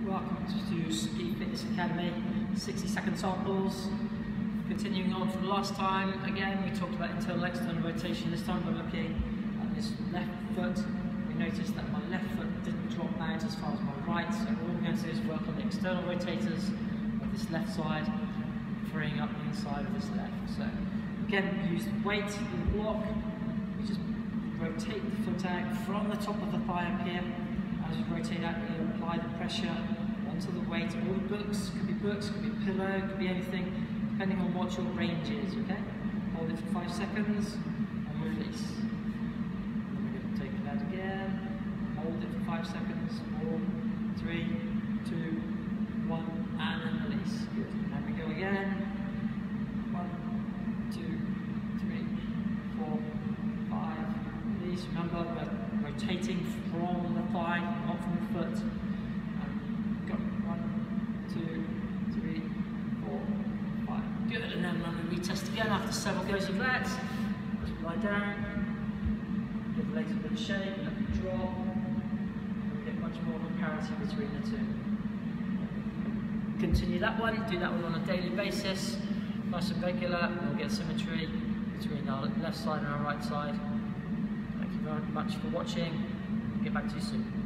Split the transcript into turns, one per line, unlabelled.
Welcome to Speed Fitness Academy, 60-second samples. Continuing on from last time, again we talked about internal external rotation. This time we're looking at this left foot. We noticed that my left foot didn't drop out as far as my right, so all we're going to do is work on the external rotators of this left side, freeing up the inside of this left. So again, we use the weight in the block. We just rotate the foot out from the top of the thigh up here. As you rotate out here, apply the pressure onto the weight. All the books, could be pillow, could be anything, depending on what your range is, okay? Hold it for 5 seconds and release. And we're going to take it out again. Hold it for 5 seconds. 4, 3, 2, 1, and then release. Good. And we go again. 1, 2, 3, 4, 5. Release. Remember, we're rotating from the thigh, not from the foot. And go. 1, 2, 3, 4, 5. Good. And then when we retest again after several goes of that, just lie down, give the legs a bit of shake, let them drop, and we get much more of a parity between the two. Continue that one, do that one on a daily basis, nice and regular, and we'll get symmetry between our left side and our right side. Thank you very much for watching. I'll get back to you soon.